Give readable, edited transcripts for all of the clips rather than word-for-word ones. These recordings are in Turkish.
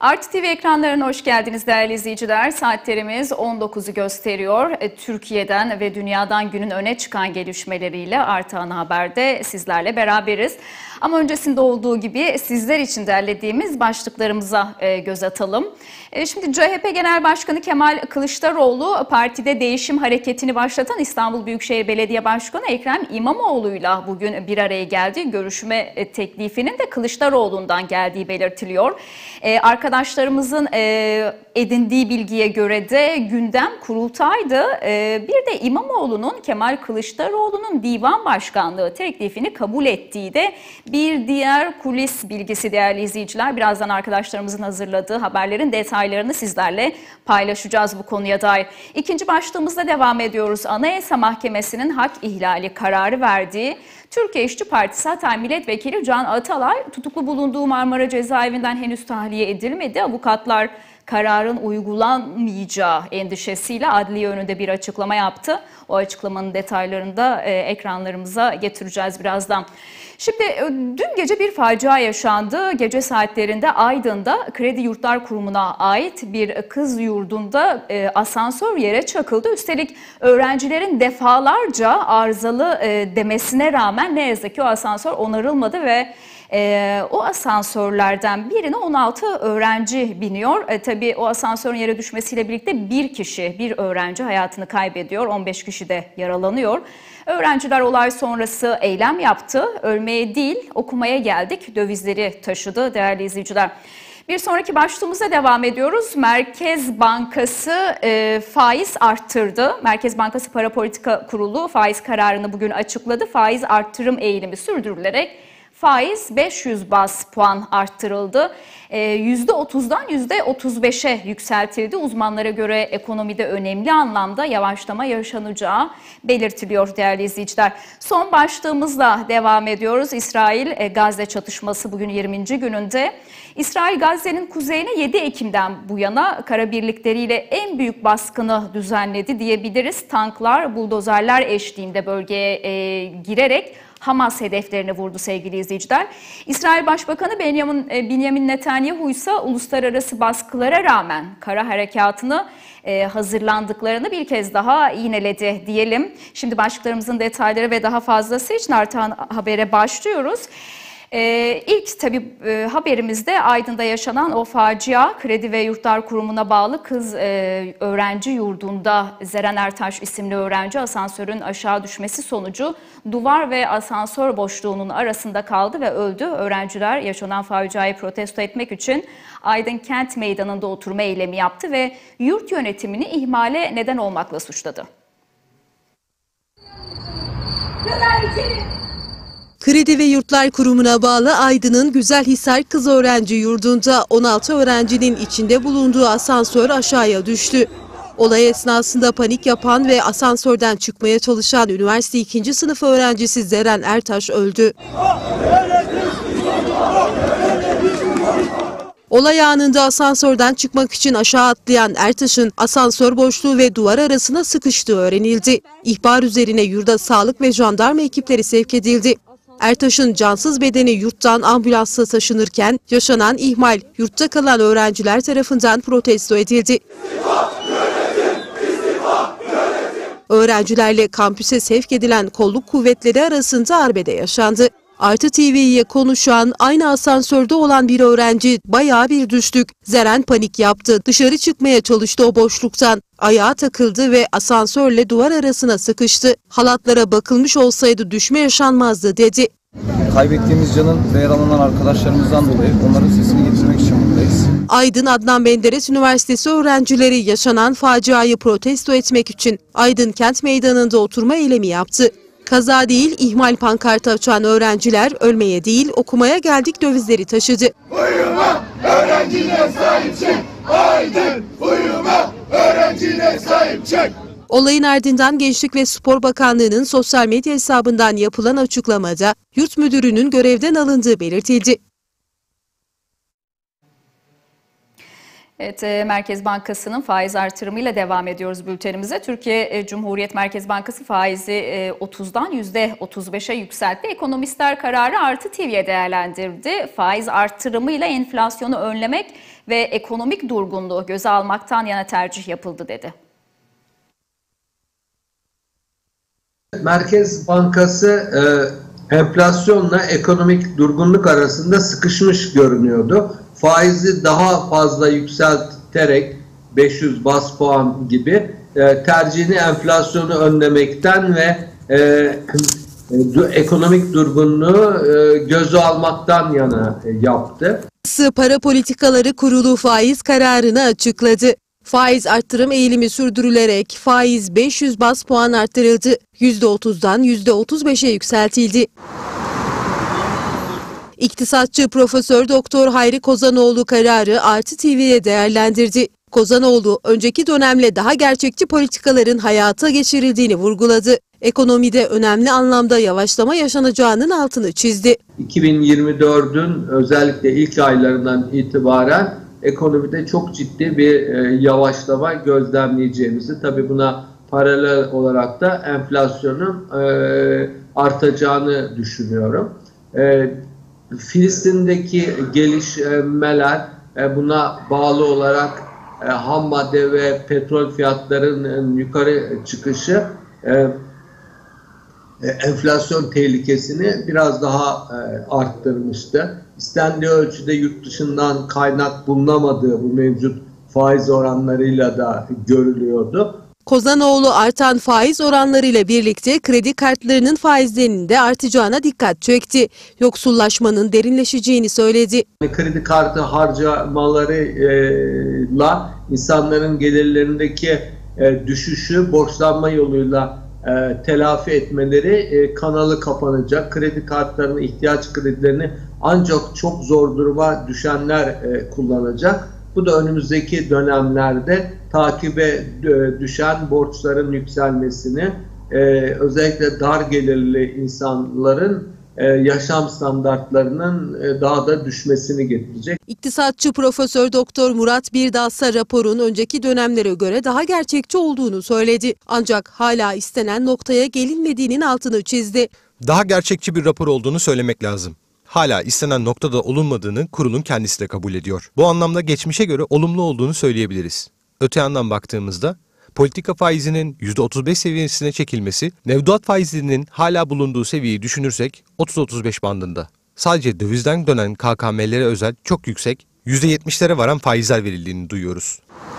Artı TV ekranlarına hoş geldiniz değerli izleyiciler. Saatlerimiz 19'u gösteriyor. Türkiye'den ve dünyadan günün öne çıkan gelişmeleriyle Artı Ana Haber'de sizlerle beraberiz. Ama öncesinde olduğu gibi sizler için derlediğimiz başlıklarımıza göz atalım. Şimdi CHP Genel Başkanı Kemal Kılıçdaroğlu partide değişim hareketini başlatan İstanbul Büyükşehir Belediye Başkanı Ekrem İmamoğlu'yla bugün bir araya geldi. Görüşme teklifinin de Kılıçdaroğlu'ndan geldiği belirtiliyor. Arkadaşlarımızın edindiği bilgiye göre de gündem kurultaydı. Bir de İmamoğlu'nun Kemal Kılıçdaroğlu'nun divan başkanlığı teklifini kabul ettiği de bir diğer kulis bilgisi değerli izleyiciler. Birazdan arkadaşlarımızın hazırladığı haberlerin detaylarını sizlerle paylaşacağız bu konuya dair. İkinci başlığımızda devam ediyoruz. Anayasa Mahkemesi'nin hak ihlali kararı verdiği Türkiye İşçi Partisi Hatay Milletvekili Can Atalay tutuklu bulunduğu Marmara Cezaevinden henüz tahliye edilmedi. Avukatlar kararın uygulanmayacağı endişesiyle adliye önünde bir açıklama yaptı. O açıklamanın detaylarını da ekranlarımıza getireceğiz birazdan. Şimdi dün gece bir facia yaşandı. Gece saatlerinde Aydın'da Kredi Yurtlar Kurumu'na ait bir kız yurdunda asansör yere çakıldı. Üstelik öğrencilerin defalarca arızalı demesine rağmen ne yazık ki o asansör onarılmadı ve o asansörlerden birine 16 öğrenci biniyor. Tabii o asansörün yere düşmesiyle birlikte bir öğrenci hayatını kaybediyor. 15 kişi de yaralanıyor. Öğrenciler olay sonrası eylem yaptı. Ölmeye değil okumaya geldik dövizleri taşıdı değerli izleyiciler. Bir sonraki başlığımıza devam ediyoruz. Merkez Bankası faiz arttırdı. Merkez Bankası Para Politika Kurulu faiz kararını bugün açıkladı. Faiz arttırım eğilimi sürdürülerek faiz 500 baz puan arttırıldı. %30'dan %35'e yükseltildi. Uzmanlara göre ekonomide önemli anlamda yavaşlama yaşanacağı belirtiliyor değerli izleyiciler. Son başlığımızla devam ediyoruz. İsrail-Gazze çatışması bugün 20. gününde. İsrail Gazze'nin kuzeyine 7 Ekim'den bu yana kara birlikleriyle en büyük baskını düzenledi diyebiliriz. Tanklar, buldozerler eşliğinde bölgeye girerek Hamas hedeflerini vurdu sevgili izleyiciler. İsrail Başbakanı Benjamin Netanyahu ise uluslararası baskılara rağmen kara harekatını hazırlandıklarını bir kez daha yineledi diyelim. Şimdi başlıklarımızın detayları ve daha fazlası için Artan Haber'e başlıyoruz. İlk tabii haberimizde Aydın'da yaşanan o facia Kredi ve Yurtlar Kurumu'na bağlı kız öğrenci yurdunda Zeren Ertaş isimli öğrenci asansörün aşağı düşmesi sonucu duvar ve asansör boşluğunun arasında kaldı ve öldü. Öğrenciler yaşanan faciayı protesto etmek için Aydın Kent Meydanı'nda oturma eylemi yaptı ve yurt yönetimini ihmale neden olmakla suçladı. Kredi ve Yurtlar Kurumu'na bağlı Aydın'ın Güzelhisar Kız Öğrenci Yurdu'nda 16 öğrencinin içinde bulunduğu asansör aşağıya düştü. Olay esnasında panik yapan ve asansörden çıkmaya çalışan üniversite 2. sınıf öğrencisi Zeren Ertaş öldü. Olay anında asansörden çıkmak için aşağı atlayan Ertaş'ın asansör boşluğu ve duvar arasına sıkıştığı öğrenildi. İhbar üzerine yurda sağlık ve jandarma ekipleri sevk edildi. Ertaş'ın cansız bedeni yurttan ambulansla taşınırken yaşanan ihmal yurtta kalan öğrenciler tarafından protesto edildi. Öğrencilerle kampüse sevk edilen kolluk kuvvetleri arasında arbede yaşandı. Artı TV'ye konuşan aynı asansörde olan bir öğrenci bayağı bir düştük. Zeren panik yaptı. Dışarı çıkmaya çalıştı o boşluktan. Ayağa takıldı ve asansörle duvar arasına sıkıştı. Halatlara bakılmış olsaydı düşme yaşanmazdı dedi. Kaybettiğimiz canın ve yaralanan arkadaşlarımızdan dolayı onların sesini getirmek için buradayız. Aydın Adnan Menderes Üniversitesi öğrencileri yaşanan faciayı protesto etmek için Aydın Kent Meydanı'nda oturma eylemi yaptı. Kaza değil, ihmal pankartı açan öğrenciler ölmeye değil okumaya geldik dövizleri taşıdı. Uyuma, öğrencine sahip çık. Aydın, uyuma, öğrencine sahip çık. Olayın ardından Gençlik ve Spor Bakanlığı'nın sosyal medya hesabından yapılan açıklamada yurt müdürünün görevden alındığı belirtildi. Evet, Merkez Bankası'nın faiz artırımıyla devam ediyoruz bültenimize. Türkiye Cumhuriyet Merkez Bankası faizi 30'dan %35'e yükseltti. Ekonomistler kararı Artı TV'ye değerlendirdi. Faiz artırımıyla enflasyonu önlemek ve ekonomik durgunluğu göze almaktan yana tercih yapıldı dedi. Merkez Bankası enflasyonla ekonomik durgunluk arasında sıkışmış görünüyordu. Faizi daha fazla yükselterek 500 baz puan gibi tercihini enflasyonu önlemekten ve ekonomik durgunluğu göze almaktan yana yaptı. Para Politikaları Kurulu faiz kararını açıkladı. Faiz arttırım eğilimi sürdürülerek faiz 500 baz puan arttırıldı. %30'dan %35'e yükseltildi. İktisatçı Profesör Doktor Hayri Kozanoğlu kararı Artı TV'ye değerlendirdi. Kozanoğlu, önceki dönemle daha gerçekçi politikaların hayata geçirildiğini vurguladı. Ekonomide önemli anlamda yavaşlama yaşanacağının altını çizdi. 2024'ün özellikle ilk aylarından itibaren ekonomide çok ciddi bir yavaşlama gözlemleyeceğimizi, tabii buna paralel olarak da enflasyonun artacağını düşünüyorum. Filistin'deki gelişmeler, buna bağlı olarak ham madde ve petrol fiyatlarının yukarı çıkışı enflasyon tehlikesini biraz daha arttırmıştı. İstendiği ölçüde yurt dışından kaynak bulunamadığı bu mevcut faiz oranlarıyla da görülüyordu. Kozanoğlu artan faiz oranlarıyla birlikte kredi kartlarının faizlerinin de artacağına dikkat çekti. Yoksullaşmanın derinleşeceğini söyledi. Kredi kartı harcamalarıyla insanların gelirlerindeki düşüşü borçlanma yoluyla telafi etmeleri kanalı kapanacak. Kredi kartlarının ihtiyaç kredilerini ancak çok zor duruma düşenler kullanacak. Bu da önümüzdeki dönemlerde takibe düşen borçların yükselmesini, özellikle dar gelirli insanların yaşam standartlarının daha da düşmesini getirecek. İktisatçı Profesör Doktor Murat Birdal ise raporun önceki dönemlere göre daha gerçekçi olduğunu söyledi. Ancak hala istenen noktaya gelinmediğinin altını çizdi. Daha gerçekçi bir rapor olduğunu söylemek lazım. Hala istenen noktada olunmadığını kurulun kendisi de kabul ediyor. Bu anlamda geçmişe göre olumlu olduğunu söyleyebiliriz. Öte yandan baktığımızda politika faizinin %35 seviyesine çekilmesi, mevduat faizlerinin hala bulunduğu seviyeyi düşünürsek 30-35 bandında. Sadece dövizden dönen KKM'lere özel çok yüksek, %70'lere varan faizler verildiğini duyuyoruz.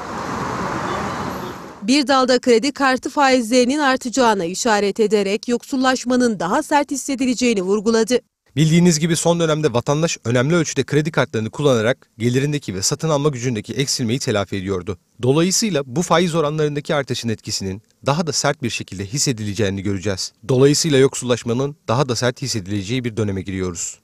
Birdal kredi kartı faizlerinin artacağına işaret ederek yoksullaşmanın daha sert hissedileceğini vurguladı. Bildiğiniz gibi son dönemde vatandaş önemli ölçüde kredi kartlarını kullanarak gelirindeki ve satın alma gücündeki eksilmeyi telafi ediyordu. Dolayısıyla bu faiz oranlarındaki artışın etkisinin daha da sert bir şekilde hissedileceğini göreceğiz. Dolayısıyla yoksullaşmanın daha da sert hissedileceği bir döneme giriyoruz.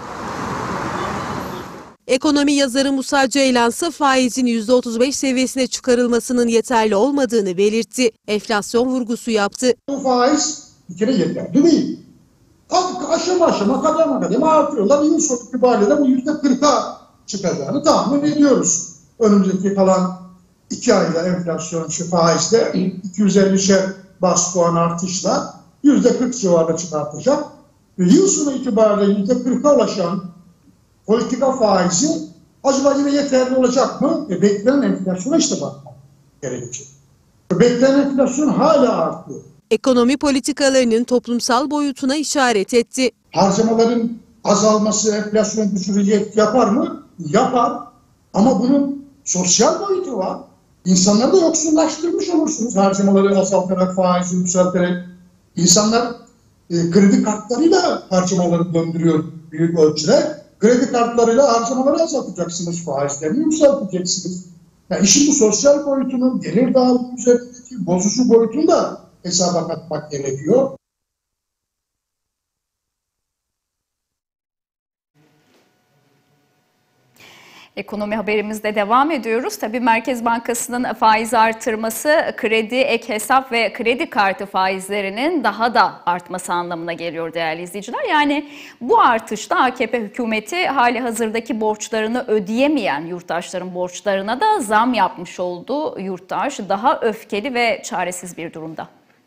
Ekonomi yazarı Musa Ceylan ise faizin %35 seviyesine çıkarılmasının yeterli olmadığını belirtti. Enflasyon vurgusu yaptı. Bu faiz bir kere yeterli değil. Aşama aşama kademe artıyorlar. Yıl sonu itibariyle de bu %40'a çıkacağını tahmin ediyoruz. Önümüzdeki kalan 2 ayda enflasyon şu faizde 250'şer bas puan artışla %40 civarında çıkartacak. Ve yıl sonu itibariyle %40'a ulaşan politika faizi acaba yine yeterli olacak mı? Beklenen enflasyona işte bakmak gerekecek. Beklenen enflasyon hala artıyor. Ekonomi politikalarının toplumsal boyutuna işaret etti. Harcamaların azalması enflasyonu düşürecek yapar mı? Yapar. Ama bunun sosyal boyutu var. İnsanları da yoksullaştırmış olursunuz harcamaları azaltarak, faizi yükselterek. İnsanlar kredi kartlarıyla harcamaları döndürüyor büyük ölçüde. Kredi kartlarıyla harcamaları azaltacaksınız, faizlerini yükselteceksiniz. Yani işin bu sosyal boyutunun, gelir dağılımı üzerindeki bozucu boyutunu da hesaba katmak gerekiyor. Ekonomi haberimizde devam ediyoruz. Tabii Merkez Bankası'nın faiz artırması kredi, ek hesap ve kredi kartı faizlerinin daha da artması anlamına geliyor değerli izleyiciler. Yani bu artışta AKP hükümeti hali hazırdaki borçlarını ödeyemeyen yurttaşların borçlarına da zam yapmış oldu. Yurttaş daha öfkeli ve çaresiz bir durumda.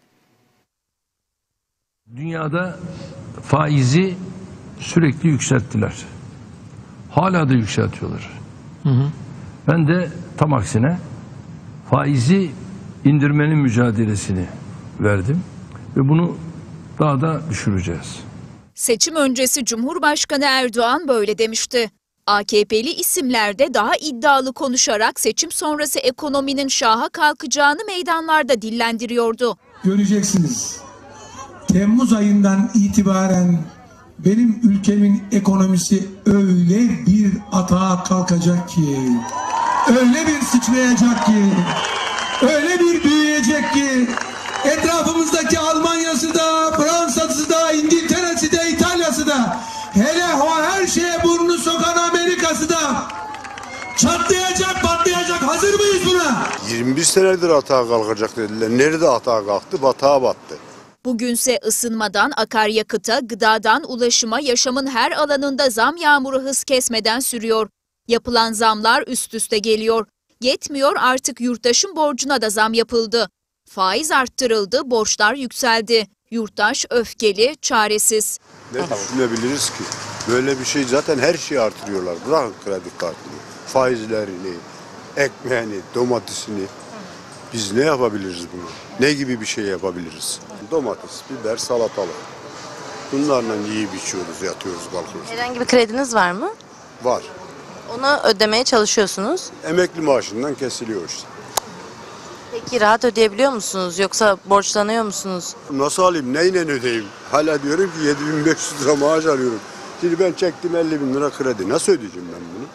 Dünyada faizi sürekli yükselttiler. Hala da yükseltiyorlar. Ben de tam aksine faizi indirmenin mücadelesini verdim ve bunu daha da düşüreceğiz. Seçim öncesi Cumhurbaşkanı Erdoğan böyle demişti. AKP'li isimler de daha iddialı konuşarak seçim sonrası ekonominin şaha kalkacağını meydanlarda dillendiriyordu. Göreceksiniz. Temmuz ayından itibaren benim ülkemin ekonomisi öyle bir atağa kalkacak ki, öyle bir sıçrayacak ki, öyle bir büyüyecek ki, etrafımızdaki Almanya'sı da, Fransa'sı da, İngiltere'si de, İtalya'sı da, hele o her şeye burnunu sokan Amerika'sı da çatlayacak, patlayacak. Hazır mıyız buna? 21 senedir atağa kalkacak dediler. Nerede atağa kalktı? Batağa battı. Bugünse ısınmadan akaryakıta, gıdadan ulaşıma, yaşamın her alanında zam yağmuru hız kesmeden sürüyor. Yapılan zamlar üst üste geliyor. Yetmiyor, artık yurttaşın borcuna da zam yapıldı. Faiz arttırıldı, borçlar yükseldi. Yurttaş öfkeli, çaresiz. Ne düşünebiliriz ki? Böyle bir şey, zaten her şeyi artırıyorlar. Bırakın kredi kartını, faizlerini, ekmeğini, domatesini. Biz ne yapabiliriz bunu? Ne gibi bir şey yapabiliriz? Domates, biber, salatalık. Bunlarla yiyip içiyoruz, yatıyoruz, kalkıyoruz. Herhangi bir krediniz var mı? Var. Onu ödemeye çalışıyorsunuz. Emekli maaşından kesiliyor işte. Peki rahat ödeyebiliyor musunuz yoksa borçlanıyor musunuz? Nasıl alayım, neyle ödeyeyim? Hala diyorum ki 7.500 lira maaş alıyorum. Şimdi ben çektim 50.000 lira kredi. Nasıl ödeyeceğim ben bunu?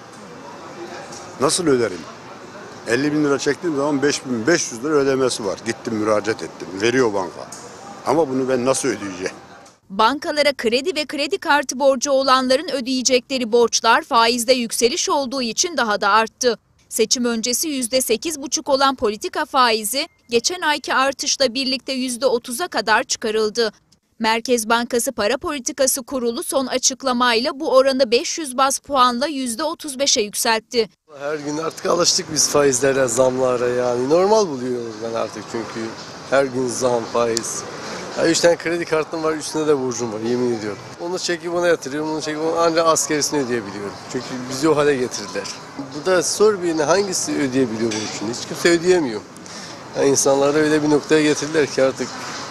Nasıl öderim? 50.000 lira çektiğim zaman 5.500 lira ödemesi var. Gittim müracaat ettim. Veriyor banka. Ama bunu ben nasıl ödeyeceğim? Bankalara kredi ve kredi kartı borcu olanların ödeyecekleri borçlar faizde yükseliş olduğu için daha da arttı. Seçim öncesi %8,5 olan politika faizi geçen ayki artışla birlikte %30'a kadar çıkarıldı. Merkez Bankası Para Politikası Kurulu son açıklamayla bu oranı 500 baz puanla %35'e yükseltti. Her gün artık alıştık biz faizlere, zamlara yani. Normal buluyoruz ben artık çünkü her gün zam, faiz. Ya 3 tane kredi kartım var, üstüne de borcum var, yemin ediyorum. Onu çekip ona yatırıyorum, onu çekip ona ancak askerisini ödeyebiliyorum. Çünkü bizi o hale getirdiler. Bu da sor birine, hangisi ödeyebiliyor borcunu? Hiç kimse ödeyemiyor. Yani insanları öyle bir noktaya getirdiler ki artık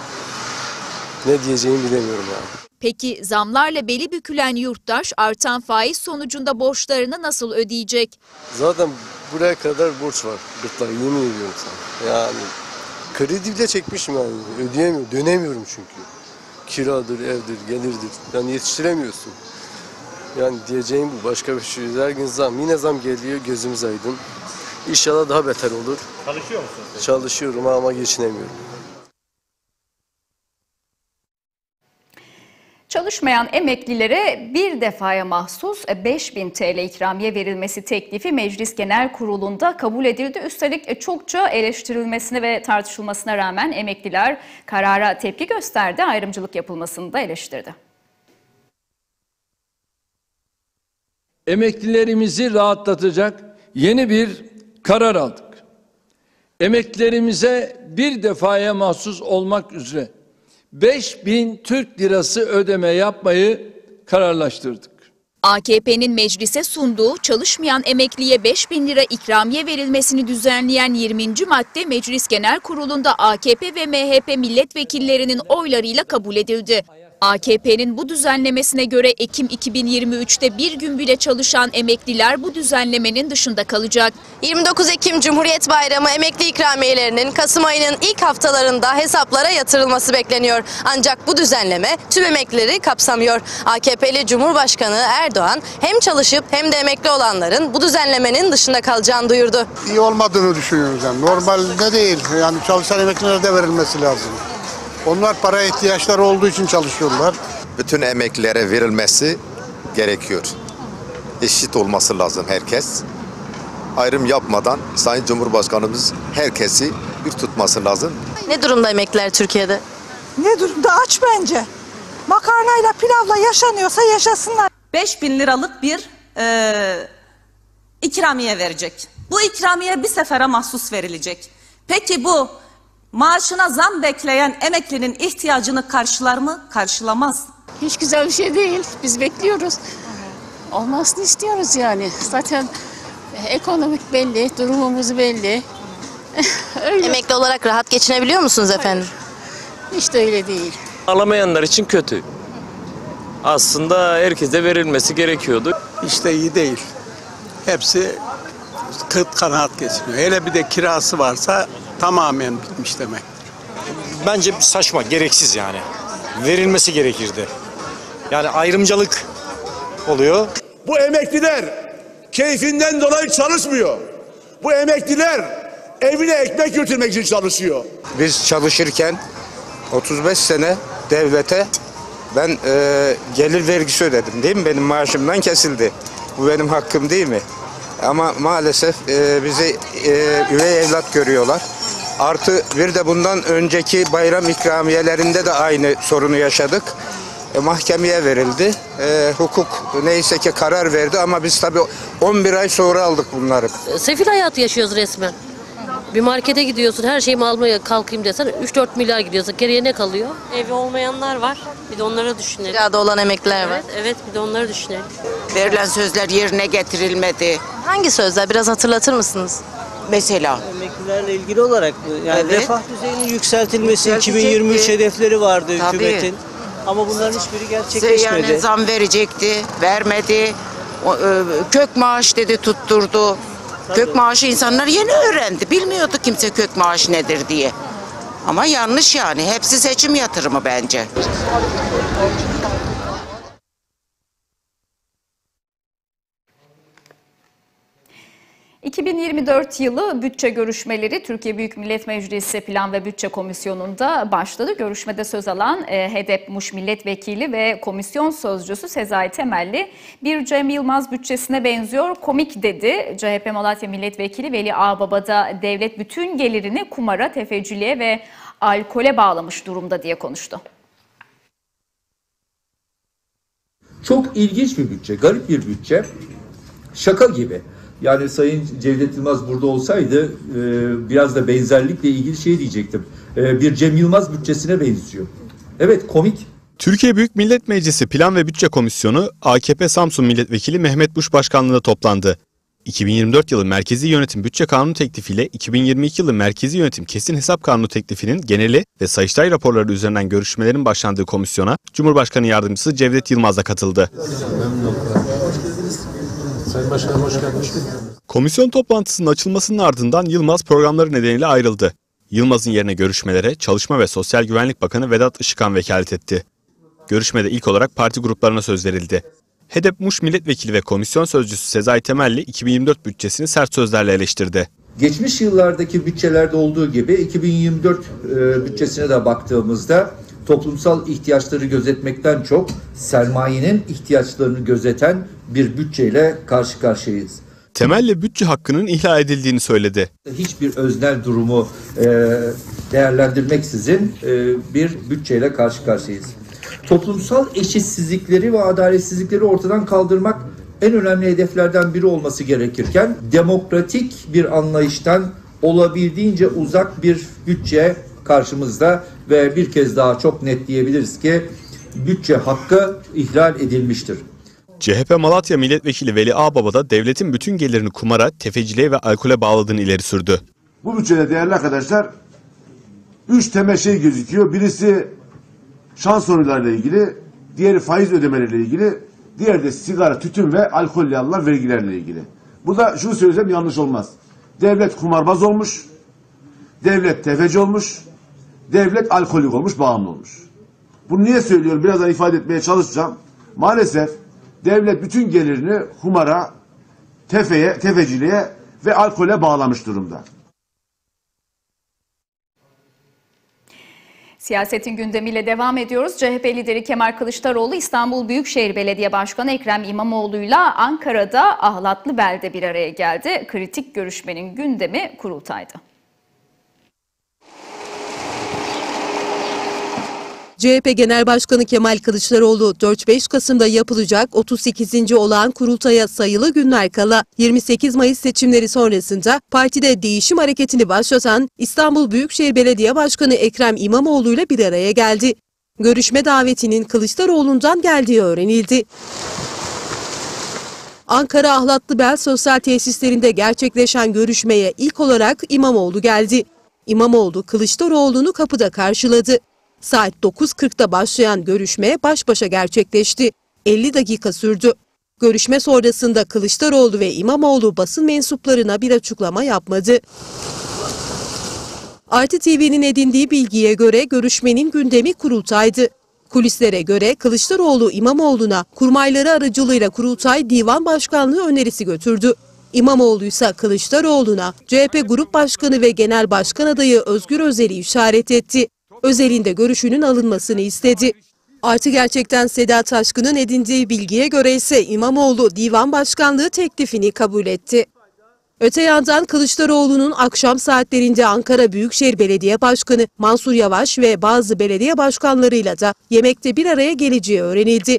ne diyeceğimi bilemiyorum yani. Peki zamlarla beli bükülen yurttaş artan faiz sonucunda borçlarını nasıl ödeyecek? Zaten buraya kadar borç var gırtlağa, yemin ediyorum sana. Yani kredi bile çekmişim yani, ödeyemiyorum, dönemiyorum çünkü. Kiradır, evdir, gelirdir, yani yetiştiremiyorsun. Yani diyeceğim bu, başka bir şey. Her gün zam, yine zam geliyor, gözümüz aydın. İnşallah daha beter olur. Çalışıyor musun? Çalışıyorum ama geçinemiyorum. Çalışmayan emeklilere bir defaya mahsus 5.000 TL ikramiye verilmesi teklifi Meclis Genel Kurulu'nda kabul edildi. Üstelik çokça eleştirilmesine ve tartışılmasına rağmen emekliler karara tepki gösterdi, ayrımcılık yapılmasını da eleştirdi. Emeklilerimizi rahatlatacak yeni bir karar aldık. Emeklilerimize bir defaya mahsus olmak üzere 5.000 Türk lirası ödeme yapmayı kararlaştırdık. AKP'nin meclise sunduğu çalışmayan emekliye 5.000 lira ikramiye verilmesini düzenleyen 20. madde Meclis Genel Kurulu'nda AKP ve MHP milletvekillerinin oylarıyla kabul edildi. AKP'nin bu düzenlemesine göre Ekim 2023'te bir gün bile çalışan emekliler bu düzenlemenin dışında kalacak. 29 Ekim Cumhuriyet Bayramı emekli ikramiyelerinin Kasım ayının ilk haftalarında hesaplara yatırılması bekleniyor. Ancak bu düzenleme tüm emeklileri kapsamıyor. AKP'li Cumhurbaşkanı Erdoğan hem çalışıp hem de emekli olanların bu düzenlemenin dışında kalacağını duyurdu. İyi olmadığını düşünüyoruz yani. Normalde değil. Yani çalışan emeklilere de verilmesi lazım. Onlar para ihtiyaçları olduğu için çalışıyorlar. Bütün emeklilere verilmesi gerekiyor. eşit olması lazım herkes. Ayrım yapmadan Sayın Cumhurbaşkanımız herkesi bir tutması lazım. Ne durumda emekliler Türkiye'de? Ne durumda? Aç bence. Makarnayla pilavla yaşanıyorsa yaşasınlar. 5.000 liralık bir ikramiye verecek. Bu ikramiye bir sefere mahsus verilecek. Peki bu maaşına zam bekleyen emeklinin ihtiyacını karşılar mı? Karşılamaz. Hiç güzel bir şey değil. Biz bekliyoruz. Olmasını istiyoruz yani. Zaten ekonomik belli, durumumuz belli. Öyle. Emekli olarak rahat geçinebiliyor musunuz efendim? Hiç de öyle değil. Alamayanlar için kötü. Aslında herkese verilmesi gerekiyordu. İşte iyi değil. Hepsi kıt kanaat geçiniyor. Hele bir de kirası varsa tamamen bitmiş demek. Bence saçma, gereksiz yani. Verilmesi gerekirdi. Yani ayrımcılık oluyor. Bu emekliler keyfinden dolayı çalışmıyor. Bu emekliler evine ekmek götürmek için çalışıyor. Biz çalışırken 35 sene devlete ben gelir vergisi ödedim değil mi? Benim maaşımdan kesildi. Bu benim hakkım değil mi? Ama maalesef bizi üvey evlat görüyorlar. Artı bir de bundan önceki bayram ikramiyelerinde de aynı sorunu yaşadık. Mahkemeye verildi. Hukuk neyse ki karar verdi ama biz tabii 11 ay sonra aldık bunları. Sefil hayatı yaşıyoruz resmen. Bir markete gidiyorsun, her şeyimi almaya kalkayım desen 3-4 milyar gidiyorsun. Geriye ne kalıyor? Evi olmayanlar var. Bir de onlara düşünelim. Kirada olan emekliler var. Evet, bir de onları düşünelim. Verilen sözler yerine getirilmedi. Hangi sözler? Biraz hatırlatır mısınız? Mesela. Emeklilerle ilgili olarak yani Evet. refah düzeyinin yükseltilmesi, Yükseltecekti. 2023 hedefleri vardı Tabii. hükümetin. Ama bunların hiçbiri gerçekleşmedi. Yani zam verecekti, vermedi. Kök maaş dedi, tutturdu. Kök maaşı insanlar yeni öğrendi. Bilmiyordu kimse kök maaşı nedir diye. Ama yanlış yani. Hepsi seçim yatırımı bence. ...2024 yılı bütçe görüşmeleri Türkiye Büyük Millet Meclisi Plan ve Bütçe Komisyonu'nda başladı. Görüşmede söz alan HDP Muş Milletvekili ve Komisyon Sözcüsü Sezai Temelli, bir Cem Yılmaz bütçesine benziyor, komik dedi. CHP Malatya Milletvekili Veli Ağbaba da devlet bütün gelirini kumara, tefeciliğe ve alkole bağlamış durumda diye konuştu. Çok ilginç bir bütçe, garip bir bütçe, şaka gibi. Yani Sayın Cevdet Yılmaz burada olsaydı biraz da benzerlikle ilgili şey diyecektim. Bir Cem Yılmaz bütçesine benziyor. Evet, komik. Türkiye Büyük Millet Meclisi Plan ve Bütçe Komisyonu AKP Samsun Milletvekili Mehmet Buş Başkanlığı'nda toplandı. 2024 yılı Merkezi Yönetim Bütçe Kanunu teklifiyle 2022 yılı Merkezi Yönetim Kesin Hesap Kanunu teklifinin geneli ve Sayıştay raporları üzerinden görüşmelerin başlandığı komisyona Cumhurbaşkanı Yardımcısı Cevdet Yılmaz da katıldı. Sayın Başkanım hoş geldiniz. Komisyon toplantısının açılmasının ardından Yılmaz programları nedeniyle ayrıldı. Yılmaz'ın yerine görüşmelere Çalışma ve Sosyal Güvenlik Bakanı Vedat Işıkhan vekalet etti. Görüşmede ilk olarak parti gruplarına söz verildi. HDP Muş Milletvekili ve Komisyon Sözcüsü Sezai Temelli 2024 bütçesini sert sözlerle eleştirdi. Geçmiş yıllardaki bütçelerde olduğu gibi 2024 bütçesine de baktığımızda toplumsal ihtiyaçları gözetmekten çok sermayenin ihtiyaçlarını gözeten bir bütçeyle karşı karşıyayız. Temelli bütçe hakkının ihlal edildiğini söyledi. Hiçbir öznel durumu değerlendirmeksizin bir bütçeyle karşı karşıyayız. Toplumsal eşitsizlikleri ve adaletsizlikleri ortadan kaldırmak en önemli hedeflerden biri olması gerekirken demokratik bir anlayıştan olabildiğince uzak bir bütçe karşımızda ve bir kez daha çok net diyebiliriz ki bütçe hakkı ihlal edilmiştir. CHP Malatya Milletvekili Veli Ağbaba da devletin bütün gelirini kumara, tefeciliğe ve alkole bağladığını ileri sürdü. Bu bütçede değerli arkadaşlar 3 temel şey gözüküyor. Birisi şans oyunlarıyla ilgili, diğeri faiz ödemeleriyle ilgili, diğeri de sigara, tütün ve alkolle alınan vergilerle ilgili. Burada şunu söylesem yanlış olmaz. Devlet kumarbaz olmuş, devlet tefeci olmuş, devlet alkolik olmuş, bağımlı olmuş. Bunu niye söylüyorum? Birazdan ifade etmeye çalışacağım. Maalesef devlet bütün gelirini kumara, tefeciliğe ve alkole bağlamış durumda. Siyasetin gündemiyle devam ediyoruz. CHP lideri Kemal Kılıçdaroğlu İstanbul Büyükşehir Belediye Başkanı Ekrem İmamoğlu'yla Ankara'da Ahlatlıbel'de bir araya geldi. Kritik görüşmenin gündemi kurultaydı. CHP Genel Başkanı Kemal Kılıçdaroğlu 4-5 Kasım'da yapılacak 38. olağan kurultaya sayılı günler kala 28 Mayıs seçimleri sonrasında partide değişim hareketini başlatan İstanbul Büyükşehir Belediye Başkanı Ekrem İmamoğlu ile bir araya geldi. Görüşme davetinin Kılıçdaroğlu'ndan geldiği öğrenildi. Ankara Ahlatlıbel sosyal tesislerinde gerçekleşen görüşmeye ilk olarak İmamoğlu geldi. İmamoğlu Kılıçdaroğlu'nu kapıda karşıladı. Saat 9.40'da başlayan görüşme baş başa gerçekleşti. 50 dakika sürdü. Görüşme sonrasında Kılıçdaroğlu ve İmamoğlu basın mensuplarına bir açıklama yapmadı. Artı TV'nin edindiği bilgiye göre görüşmenin gündemi kurultaydı. Kulislere göre Kılıçdaroğlu İmamoğlu'na kurmayları aracılığıyla kurultay divan başkanlığı önerisi götürdü. İmamoğlu ise Kılıçdaroğlu'na CHP Grup Başkanı ve Genel Başkan adayı Özgür Özel'i işaret etti. Özel'in de görüşünün alınmasını istedi. Artı Gerçek'ten Seda Taşkın'ın edindiği bilgiye göre ise İmamoğlu divan başkanlığı teklifini kabul etti. Öte yandan Kılıçdaroğlu'nun akşam saatlerinde Ankara Büyükşehir Belediye Başkanı Mansur Yavaş ve bazı belediye başkanlarıyla da yemekte bir araya geleceği öğrenildi.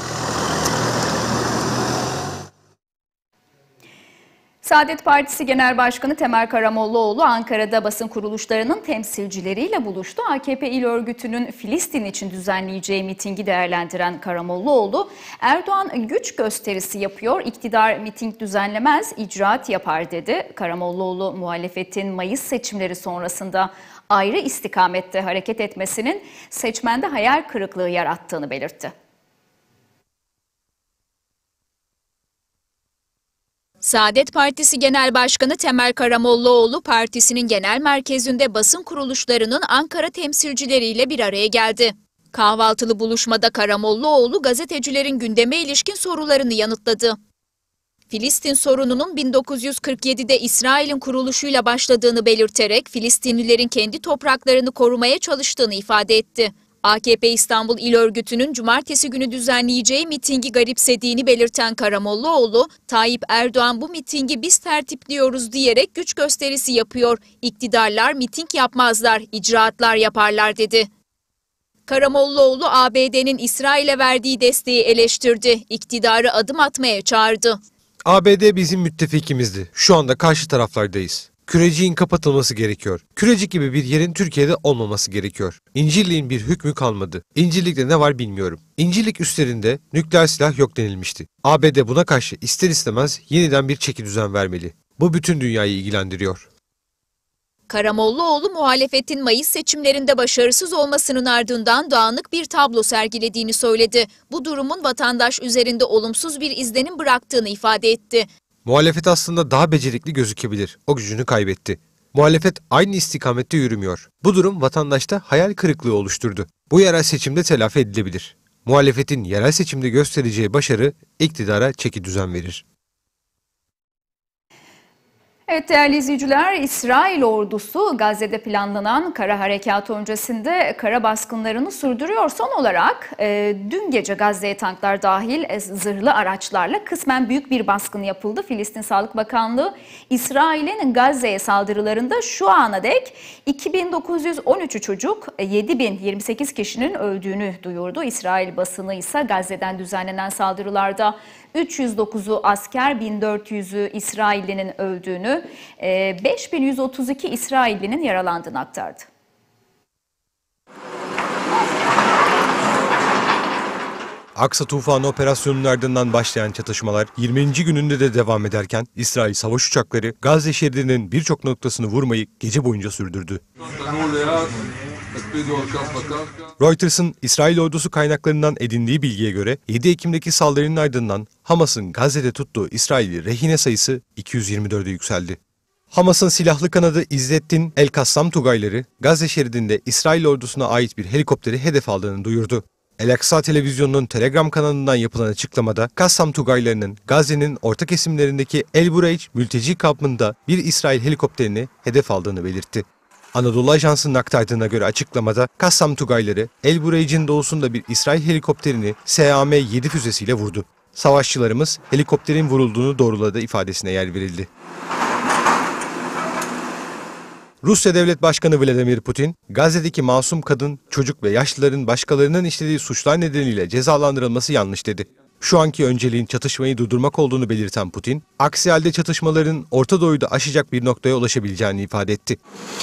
Saadet Partisi Genel Başkanı Temel Karamollaoğlu Ankara'da basın kuruluşlarının temsilcileriyle buluştu. AKP İl Örgütü'nün Filistin için düzenleyeceği mitingi değerlendiren Karamollaoğlu, Erdoğan güç gösterisi yapıyor, iktidar miting düzenlemez, icraat yapar dedi. Karamollaoğlu muhalefetin Mayıs seçimleri sonrasında ayrı istikamette hareket etmesinin seçmende hayal kırıklığı yarattığını belirtti. Saadet Partisi Genel Başkanı Temel Karamollaoğlu partisinin genel merkezinde basın kuruluşlarının Ankara temsilcileriyle bir araya geldi. Kahvaltılı buluşmada Karamollaoğlu gazetecilerin gündeme ilişkin sorularını yanıtladı. Filistin sorununun 1947'de İsrail'in kuruluşuyla başladığını belirterek Filistinlilerin kendi topraklarını korumaya çalıştığını ifade etti. AKP İstanbul İl Örgütü'nün cumartesi günü düzenleyeceği mitingi garipsediğini belirten Karamollaoğlu, Tayyip Erdoğan bu mitingi biz tertipliyoruz diyerek güç gösterisi yapıyor. İktidarlar miting yapmazlar, icraatlar yaparlar dedi. Karamollaoğlu ABD'nin İsrail'e verdiği desteği eleştirdi. İktidarı adım atmaya çağırdı. ABD bizim müttefikimizdi. Şu anda karşı taraflardayız. Küreciğin kapatılması gerekiyor. Kürecik gibi bir yerin Türkiye'de olmaması gerekiyor. İncirlik'in bir hükmü kalmadı. İncirlik'te ne var bilmiyorum. İncirlik üstlerinde nükleer silah yok denilmişti. ABD buna karşı ister istemez yeniden bir çekidüzen vermeli. Bu bütün dünyayı ilgilendiriyor. Karamollaoğlu muhalefetin Mayıs seçimlerinde başarısız olmasının ardından dağınık bir tablo sergilediğini söyledi. Bu durumun vatandaş üzerinde olumsuz bir izlenim bıraktığını ifade etti. Muhalefet aslında daha becerikli gözükebilir. O gücünü kaybetti. Muhalefet aynı istikamette yürümüyor. Bu durum vatandaşta hayal kırıklığı oluşturdu. Bu yerel seçimde telafi edilebilir. Muhalefetin yerel seçimde göstereceği başarı iktidara çekidüzen verir. Evet değerli izleyiciler, İsrail ordusu Gazze'de planlanan kara harekatı öncesinde kara baskınlarını sürdürüyor. Son olarak dün gece Gazze'ye tanklar dahil zırhlı araçlarla kısmen büyük bir baskın yapıldı. Filistin Sağlık Bakanlığı İsrail'in Gazze'ye saldırılarında şu ana dek 2913 çocuk 7028 kişinin öldüğünü duyurdu. İsrail basını ise Gazze'den düzenlenen saldırılarda 309'u asker, 1400'ü İsraillinin öldüğünü, 5132 İsraillinin yaralandığını aktardı. Aksa Tufanı operasyonunun ardından başlayan çatışmalar 20. gününde de devam ederken İsrail savaş uçakları Gazze şeridinin birçok noktasını vurmayı gece boyunca sürdürdü. Reuters'ın İsrail ordusu kaynaklarından edindiği bilgiye göre 7 Ekim'deki saldırının ardından Hamas'ın Gazze'de tuttuğu İsrailli rehine sayısı 224'e yükseldi. Hamas'ın silahlı kanadı İzzettin El-Kassam Tugayları Gazze şeridinde İsrail ordusuna ait bir helikopteri hedef aldığını duyurdu. El-Aksa televizyonunun Telegram kanalından yapılan açıklamada Kassam Tugaylarının Gazze'nin orta kesimlerindeki El Bureyç mülteci kampında bir İsrail helikopterini hedef aldığını belirtti. Anadolu Ajansı'nın aktardığına göre açıklamada Kassam Tugayları El Bureyc'in doğusunda bir İsrail helikopterini SAM-7 füzesiyle vurdu. Savaşçılarımız helikopterin vurulduğunu doğruladı ifadesine yer verildi. Rusya Devlet Başkanı Vladimir Putin, Gazze'deki masum kadın, çocuk ve yaşlıların başkalarının işlediği suçlar nedeniyle cezalandırılması yanlış dedi. Şu anki önceliğin çatışmayı durdurmak olduğunu belirten Putin, aksi halde çatışmaların Orta Doğu'da aşacak bir noktaya ulaşabileceğini ifade etti.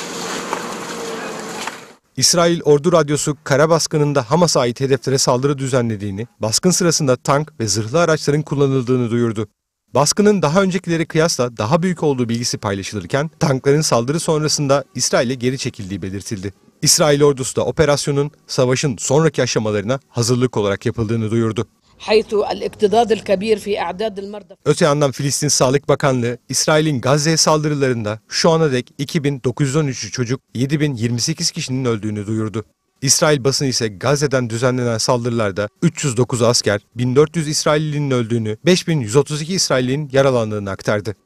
İsrail Ordu Radyosu kara baskınında Hamas'a ait hedeflere saldırı düzenlediğini, baskın sırasında tank ve zırhlı araçların kullanıldığını duyurdu. Baskının daha öncekileri kıyasla daha büyük olduğu bilgisi paylaşılırken, tankların saldırı sonrasında İsrail'e geri çekildiği belirtildi. İsrail ordusu da operasyonun savaşın sonraki aşamalarına hazırlık olarak yapıldığını duyurdu. Öte yandan Filistin Sağlık Bakanlığı, İsrail'in Gazze'ye saldırılarında şu ana dek 2913 çocuk, 7028 kişinin öldüğünü duyurdu. İsrail basını ise Gazze'den düzenlenen saldırılarda 309 asker, 1400 İsraillinin öldüğünü, 5132 İsraillinin yaralandığını aktardı.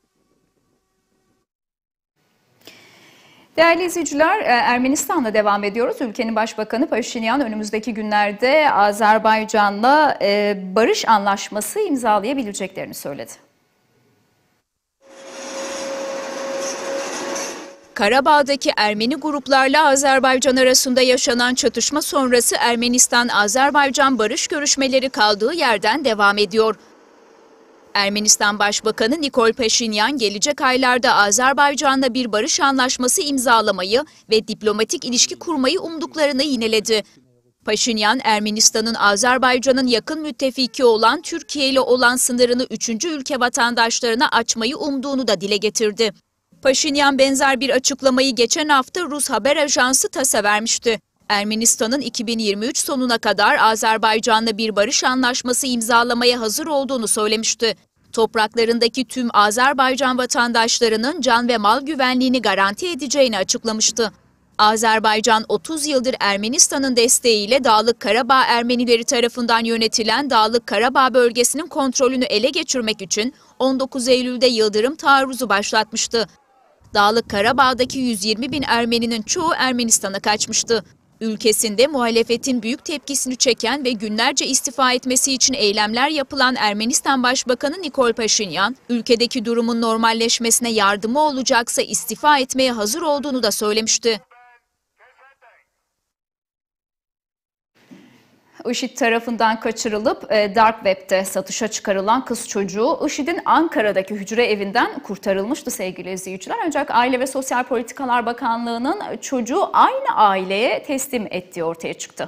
Değerli izleyiciler, Ermenistan'la devam ediyoruz. Ülkenin Başbakanı Paşinyan önümüzdeki günlerde Azerbaycan'la barış anlaşması imzalayabileceklerini söyledi. Karabağ'daki Ermeni gruplarla Azerbaycan arasında yaşanan çatışma sonrası Ermenistan-Azerbaycan barış görüşmeleri kaldığı yerden devam ediyor. Ermenistan Başbakanı Nikol Paşinyan gelecek aylarda Azerbaycan'la bir barış anlaşması imzalamayı ve diplomatik ilişki kurmayı umduklarını yineledi. Paşinyan, Ermenistan'ın Azerbaycan'ın yakın müttefiki olan Türkiye ile olan sınırını 3. ülke vatandaşlarına açmayı umduğunu da dile getirdi. Paşinyan benzer bir açıklamayı geçen hafta Rus haber ajansı TASS'a vermişti. Ermenistan'ın 2023 sonuna kadar Azerbaycan'la bir barış anlaşması imzalamaya hazır olduğunu söylemişti. Topraklarındaki tüm Azerbaycan vatandaşlarının can ve mal güvenliğini garanti edeceğini açıklamıştı. Azerbaycan 30 yıldır Ermenistan'ın desteğiyle Dağlık Karabağ Ermenileri tarafından yönetilen Dağlık Karabağ bölgesinin kontrolünü ele geçirmek için 19 Eylül'de yıldırım taarruzu başlatmıştı. Dağlık Karabağ'daki 120 bin Ermeninin çoğu Ermenistan'a kaçmıştı. Ülkesinde muhalefetin büyük tepkisini çeken ve günlerce istifa etmesi için eylemler yapılan Ermenistan Başbakanı Nikol Paşinyan, ülkedeki durumun normalleşmesine yardımı olacaksa istifa etmeye hazır olduğunu da söylemişti. IŞİD tarafından kaçırılıp Dark Web'de satışa çıkarılan kız çocuğu IŞİD'in Ankara'daki hücre evinden kurtarılmıştı sevgili izleyiciler. Ancak Aile ve Sosyal Politikalar Bakanlığı'nın çocuğu aynı aileye teslim ettiği ortaya çıktı.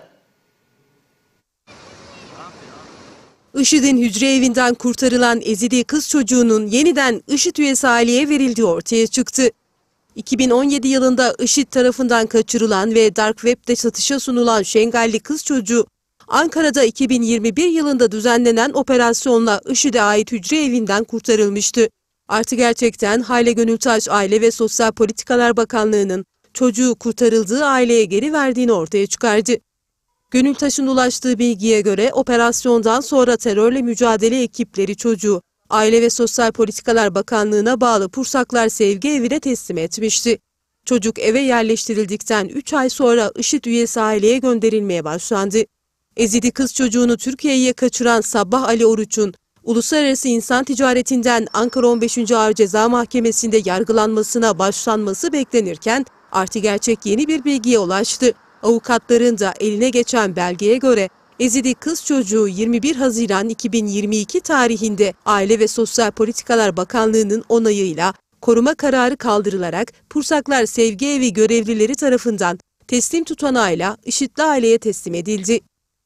IŞİD'in hücre evinden kurtarılan Ezidi kız çocuğunun yeniden IŞİD üyesi aileye verildiği ortaya çıktı. 2017 yılında IŞİD tarafından kaçırılan ve Dark Web'de satışa sunulan Şengalli kız çocuğu, Ankara'da 2021 yılında düzenlenen operasyonla IŞİD'e ait hücre evinden kurtarılmıştı. Artı gerçekten Hale Gönültaş Aile ve Sosyal Politikalar Bakanlığı'nın çocuğu kurtarıldığı aileye geri verdiğini ortaya çıkardı. Gönültaş'ın ulaştığı bilgiye göre operasyondan sonra terörle mücadele ekipleri çocuğu Aile ve Sosyal Politikalar Bakanlığı'na bağlı Pursaklar Sevgi Evi'ne teslim etmişti. Çocuk eve yerleştirildikten 3 ay sonra IŞİD üyesi aileye gönderilmeye başlandı. Ezidi kız çocuğunu Türkiye'ye kaçıran Sabbah Ali Oruç'un uluslararası insan ticaretinden Ankara 15. Ağır Ceza Mahkemesi'nde yargılanmasına başlanması beklenirken artı gerçek yeni bir bilgiye ulaştı. Avukatların da eline geçen belgeye göre Ezidi kız çocuğu 21 Haziran 2022 tarihinde Aile ve Sosyal Politikalar Bakanlığı'nın onayıyla koruma kararı kaldırılarak Pursaklar Sevgi Evi görevlileri tarafından teslim tutanağıyla IŞİD'li aileye teslim edildi.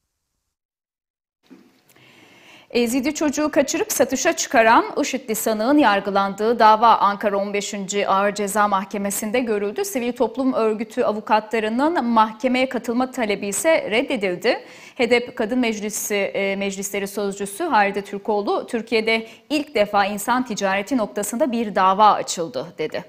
Ezidi çocuğu kaçırıp satışa çıkaran IŞİD'li sanığın yargılandığı dava Ankara 15. Ağır Ceza Mahkemesi'nde görüldü. Sivil toplum örgütü avukatlarının mahkemeye katılma talebi ise reddedildi. HDP Kadın Meclisleri Sözcüsü Halide Türkoğlu, Türkiye'de ilk defa insan ticareti noktasında bir dava açıldı dedi.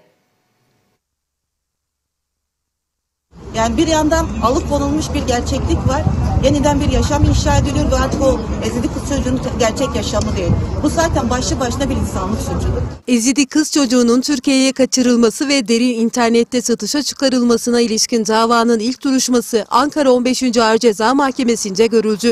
Yani bir yandan alıkonulmuş bir gerçeklik var. yeniden bir yaşam inşa ediliyor ve artık o Ezidi kız çocuğunun gerçek yaşamı değil. Bu zaten başlı başına bir insanlık suçudur. Ezidi kız çocuğunun Türkiye'ye kaçırılması ve derin internette satışa çıkarılmasına ilişkin davanın ilk duruşması Ankara 15. Ağır Ceza Mahkemesi'nce görüldü.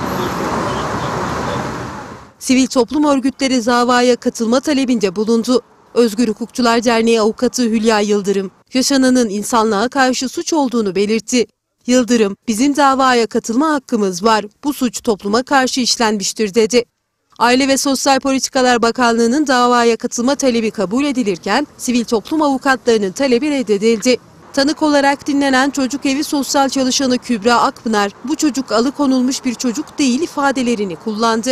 Sivil toplum örgütleri davaya katılma talebinde bulundu. Özgür Hukukçular Derneği avukatı Hülya Yıldırım, yaşananın insanlığa karşı suç olduğunu belirtti. Yıldırım, bizim davaya katılma hakkımız var, bu suç topluma karşı işlenmiştir dedi. Aile ve Sosyal Politikalar Bakanlığı'nın davaya katılma talebi kabul edilirken, sivil toplum avukatlarının talebi reddedildi. Tanık olarak dinlenen çocuk evi sosyal çalışanı Kübra Akpınar, bu çocuk alıkonulmuş bir çocuk değil ifadelerini kullandı.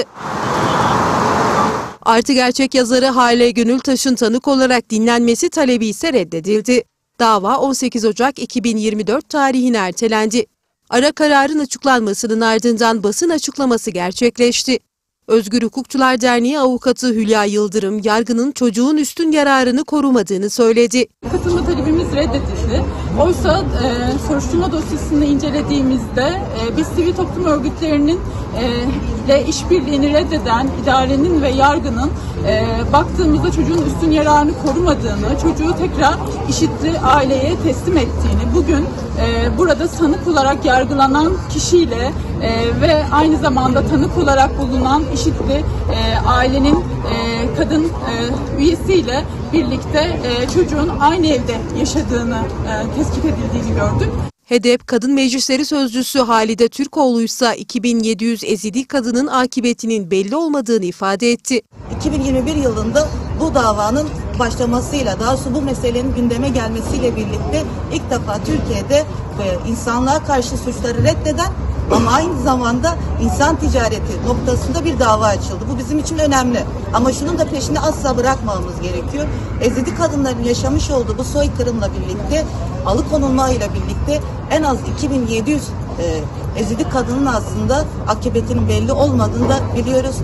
Artı Gerçek yazarı Hale Gönültaş'ın tanık olarak dinlenmesi talebi ise reddedildi. Dava 18 Ocak 2024 tarihine ertelendi. Ara kararın açıklanmasının ardından basın açıklaması gerçekleşti. Özgür Hukukçular Derneği avukatı Hülya Yıldırım, yargının çocuğun üstün yararını korumadığını söyledi. Katılma talebimiz reddedildi. Oysa soruşturma dosyasını incelediğimizde biz sivil toplum örgütlerinin ile işbirliğini reddeden idarenin ve yargının baktığımızda çocuğun üstün yararını korumadığını, çocuğu tekrar eşitli aileye teslim ettiğini, bugün burada sanık olarak yargılanan kişiyle ve aynı zamanda tanık olarak bulunan eşitli ailenin kadın üyesiyle birlikte çocuğun aynı evde yaşadığını tespit edildiğini gördük. HDP Kadın Meclisleri Sözcüsü Halide Türkoğlu ise 2700 Ezidi kadının akıbetinin belli olmadığını ifade etti. 2021 yılında bu davanın başlamasıyla, daha sonra bu meselenin gündeme gelmesiyle birlikte ilk defa Türkiye'de insanlığa karşı suçları reddeden ama aynı zamanda insan ticareti noktasında bir dava açıldı. Bu bizim için önemli. Ama şunun da peşini asla bırakmamamız gerekiyor. Ezidi kadınların yaşamış olduğu bu soykırımla birlikte, alıkonulmayla birlikte en az 2700 Ezidi kadının aslında akıbetinin belli olmadığını da biliyoruz.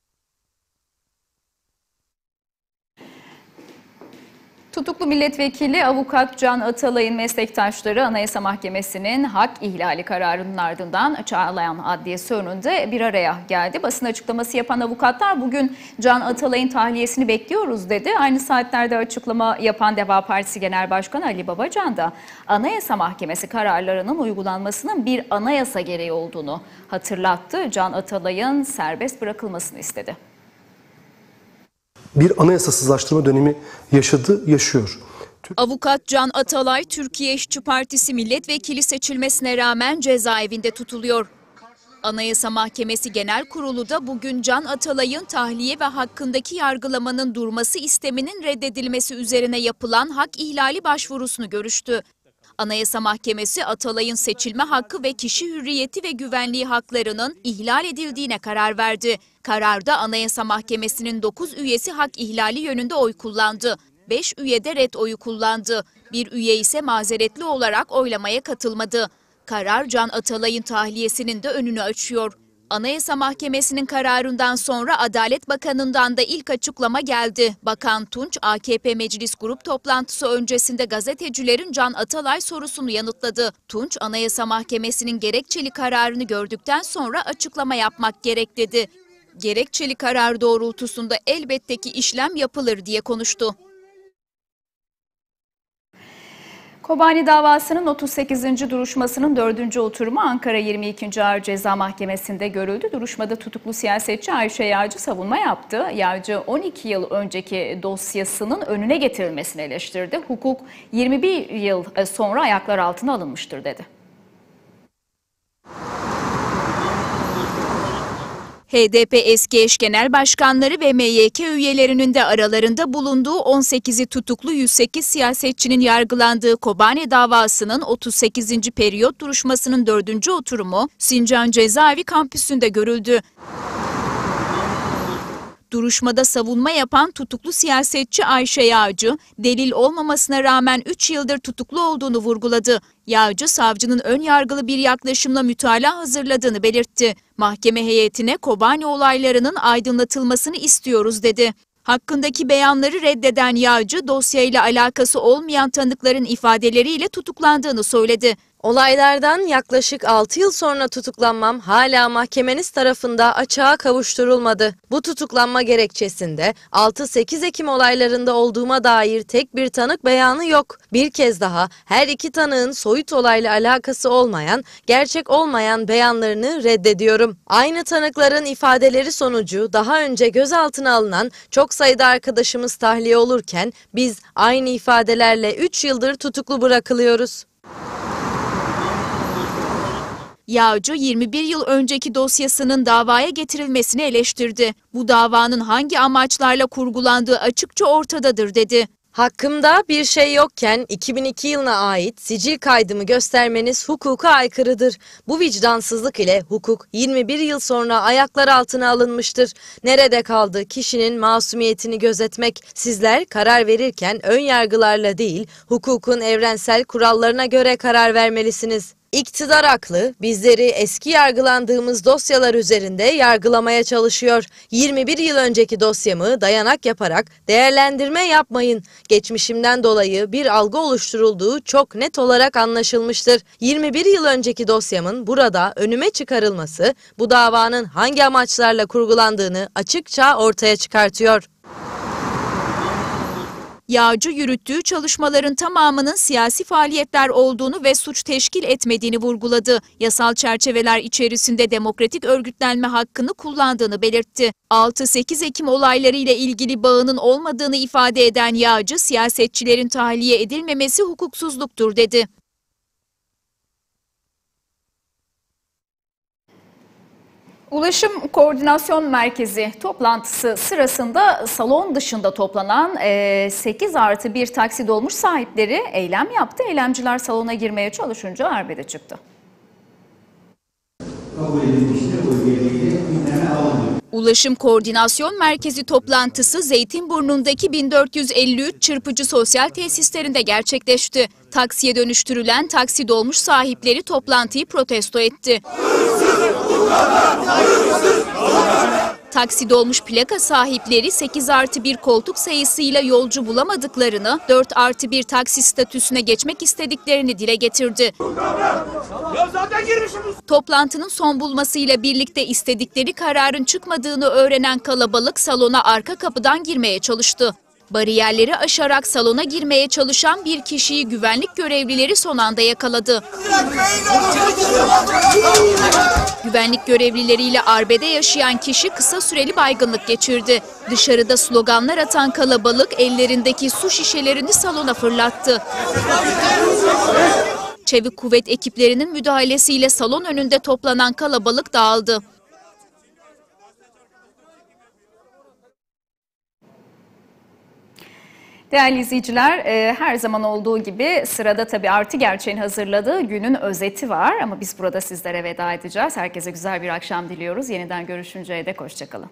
Tutuklu milletvekili avukat Can Atalay'ın meslektaşları Anayasa Mahkemesi'nin hak ihlali kararının ardından Çağlayan Adliyesi önünde bir araya geldi. Basın açıklaması yapan avukatlar bugün Can Atalay'ın tahliyesini bekliyoruz dedi. Aynı saatlerde açıklama yapan Deva Partisi Genel Başkanı Ali Babacan da Anayasa Mahkemesi kararlarının uygulanmasının bir anayasa gereği olduğunu hatırlattı. Can Atalay'ın serbest bırakılmasını istedi. Bir anayasasızlaştırma dönemi yaşıyor. Avukat Can Atalay, Türkiye İşçi Partisi milletvekili seçilmesine rağmen cezaevinde tutuluyor. Anayasa Mahkemesi Genel Kurulu da bugün Can Atalay'ın tahliye ve hakkındaki yargılamanın durması isteminin reddedilmesi üzerine yapılan hak ihlali başvurusunu görüştü. Anayasa Mahkemesi Atalay'ın seçilme hakkı ve kişi hürriyeti ve güvenliği haklarının ihlal edildiğine karar verdi. Kararda Anayasa Mahkemesi'nin 9 üyesi hak ihlali yönünde oy kullandı. 5 üye de ret oyu kullandı. Bir üye ise mazeretli olarak oylamaya katılmadı. Karar Can Atalay'ın tahliyesinin de önünü açıyor. Anayasa Mahkemesi'nin kararından sonra Adalet Bakanı'ndan da ilk açıklama geldi. Bakan Tunç, AKP Meclis Grup toplantısı öncesinde gazetecilerin Can Atalay sorusunu yanıtladı. Tunç, Anayasa Mahkemesi'nin gerekçeli kararını gördükten sonra açıklama yapmak gerek dedi. Gerekçeli karar doğrultusunda elbette ki işlem yapılır diye konuştu. Kobani davasının 38. duruşmasının 4. oturumu Ankara 22. Ağır Ceza Mahkemesi'nde görüldü. Duruşmada tutuklu siyasetçi Ayşe Yağcı savunma yaptı. Yağcı 12 yıl önceki dosyasının önüne getirilmesini eleştirdi. Hukuk 21 yıl sonra ayaklar altına alınmıştır dedi. HDP eski eş genel başkanları ve MYK üyelerinin de aralarında bulunduğu 18'i tutuklu 108 siyasetçinin yargılandığı Kobani davasının 38. periyot duruşmasının 4. oturumu Sincan Cezaevi kampüsünde görüldü. Duruşmada savunma yapan tutuklu siyasetçi Ayşe Yağcı, delil olmamasına rağmen 3 yıldır tutuklu olduğunu vurguladı. Yağcı, savcının ön yargılı bir yaklaşımla mütalaa hazırladığını belirtti. Mahkeme heyetine Kobani olaylarının aydınlatılmasını istiyoruz dedi. Hakkındaki beyanları reddeden Yağcı, dosyayla alakası olmayan tanıkların ifadeleriyle tutuklandığını söyledi. Olaylardan yaklaşık 6 yıl sonra tutuklanmam hala mahkemeniz tarafında açığa kavuşturulmadı. Bu tutuklanma gerekçesinde 6-8 Ekim olaylarında olduğuma dair tek bir tanık beyanı yok. Bir kez daha her iki tanığın soyut olayla alakası olmayan, gerçek olmayan beyanlarını reddediyorum. Aynı tanıkların ifadeleri sonucu daha önce gözaltına alınan çok sayıda arkadaşımız tahliye olurken biz aynı ifadelerle 3 yıldır tutuklu bırakılıyoruz. Yağcı 21 yıl önceki dosyasının davaya getirilmesini eleştirdi. Bu davanın hangi amaçlarla kurgulandığı açıkça ortadadır dedi. Hakkımda bir şey yokken 2002 yılına ait sicil kaydımı göstermeniz hukuka aykırıdır. Bu vicdansızlık ile hukuk 21 yıl sonra ayaklar altına alınmıştır. Nerede kaldı kişinin masumiyetini gözetmek? Sizler karar verirken ön yargılarla değil, hukukun evrensel kurallarına göre karar vermelisiniz. İktidar haklı, bizleri eski yargılandığımız dosyalar üzerinde yargılamaya çalışıyor. 21 yıl önceki dosyamı dayanak yaparak değerlendirme yapmayın. Geçmişimden dolayı bir algı oluşturulduğu çok net olarak anlaşılmıştır. 21 yıl önceki dosyamın burada önüme çıkarılması bu davanın hangi amaçlarla kurgulandığını açıkça ortaya çıkartıyor. Yağcı yürüttüğü çalışmaların tamamının siyasi faaliyetler olduğunu ve suç teşkil etmediğini vurguladı. Yasal çerçeveler içerisinde demokratik örgütlenme hakkını kullandığını belirtti. 6-8 Ekim olayları ile ilgili bağının olmadığını ifade eden Yağcı, siyasetçilerin tahliye edilmemesi hukuksuzluktur dedi. Ulaşım Koordinasyon Merkezi toplantısı sırasında salon dışında toplanan 8+1 taksi dolmuş sahipleri eylem yaptı. Eylemciler salona girmeye çalışınca arbede çıktı. Ulaşım Koordinasyon Merkezi toplantısı Zeytinburnu'ndaki 1453 çırpıcı sosyal tesislerinde gerçekleşti. Taksiye dönüştürülen taksi dolmuş sahipleri toplantıyı protesto etti. Taksi dolmuş plaka sahipleri 8+1 koltuk sayısıyla yolcu bulamadıklarını, 4+1 taksi statüsüne geçmek istediklerini dile getirdi. Toplantının son bulmasıyla birlikte istedikleri kararın çıkmadığını öğrenen kalabalık salona arka kapıdan girmeye çalıştı. Bariyerleri aşarak salona girmeye çalışan bir kişiyi güvenlik görevlileri son anda yakaladı. Güvenlik görevlileriyle arbede yaşayan kişi kısa süreli baygınlık geçirdi. Dışarıda sloganlar atan kalabalık ellerindeki su şişelerini salona fırlattı. Çevik kuvvet ekiplerinin müdahalesiyle salon önünde toplanan kalabalık dağıldı. Değerli izleyiciler, her zaman olduğu gibi sırada tabii Artı Gerçek'in hazırladığı günün özeti var. Ama biz burada sizlere veda edeceğiz. Herkese güzel bir akşam diliyoruz. Yeniden görüşünceye dek hoşçakalın.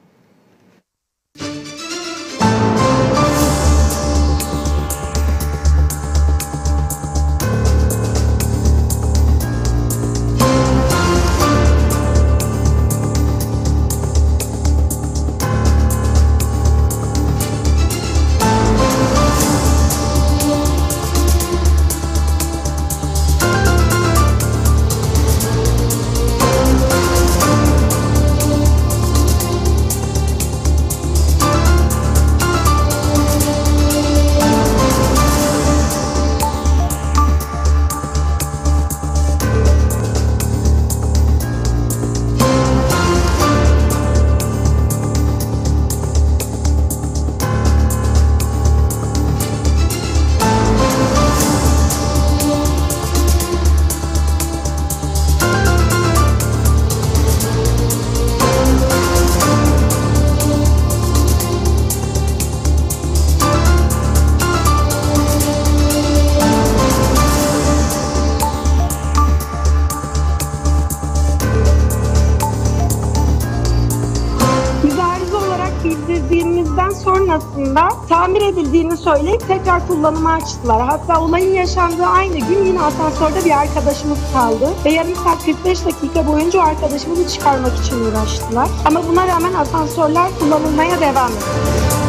sonrasında tamir edildiğini söyleyip tekrar kullanıma açtılar. Hatta olayın yaşandığı aynı gün yine asansörde bir arkadaşımız kaldı ve yarım saat 45 dakika boyunca o arkadaşımızı çıkarmak için uğraştılar. Ama buna rağmen asansörler kullanılmaya devam ediyor.